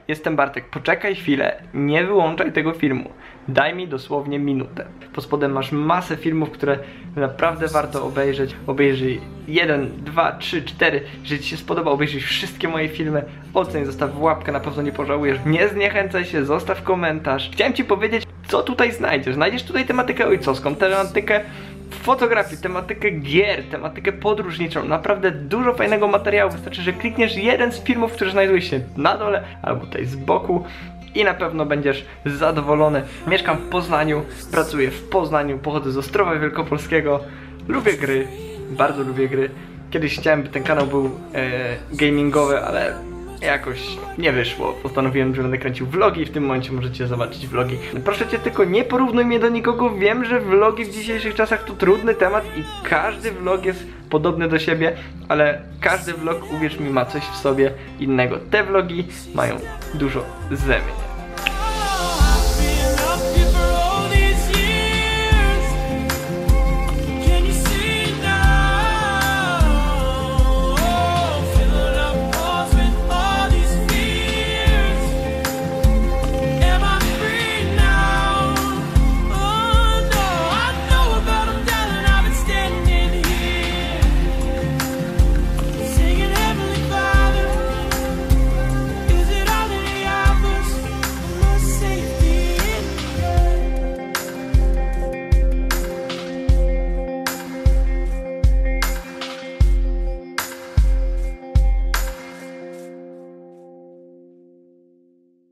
jestem Bartek, poczekaj chwilę, nie wyłączaj tego filmu. Daj mi dosłownie minutę. Pod spodem masz masę filmów, które naprawdę warto obejrzeć. Obejrzyj 1, 2, 3, 4. Jeżeli ci się spodoba, obejrzyj wszystkie moje filmy. Oceń, zostaw łapkę, na pewno nie pożałujesz. Nie zniechęcaj się, zostaw komentarz. Chciałem ci powiedzieć, co tutaj znajdziesz. Znajdziesz tutaj tematykę ojcowską, tematykę fotografii, tematykę gier, tematykę podróżniczą. Naprawdę dużo fajnego materiału. Wystarczy, że klikniesz jeden z filmów, który znajduje się na dole albo tutaj z boku i na pewno będziesz zadowolony. Mieszkam w Poznaniu, pracuję w Poznaniu, pochodzę z Ostrowa Wielkopolskiego. Lubię gry, bardzo lubię gry. Kiedyś chciałem, by ten kanał był gamingowy, ale jakoś nie wyszło. Postanowiłem, że będę kręcił vlogi i w tym momencie możecie zobaczyć vlogi. Proszę cię, tylko nie porównuj mnie do nikogo. Wiem, że vlogi w dzisiejszych czasach to trudny temat i każdy vlog jest podobny do siebie, ale każdy vlog, uwierz mi, ma coś w sobie innego. Te vlogi mają dużo ze mnie.